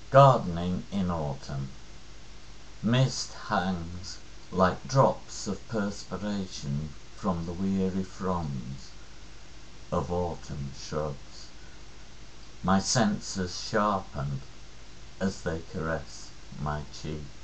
Gardening in autumn. Mist hangs like drops of perspiration from the weary fronds of autumn shrubs. My senses sharpened as they caress my cheek.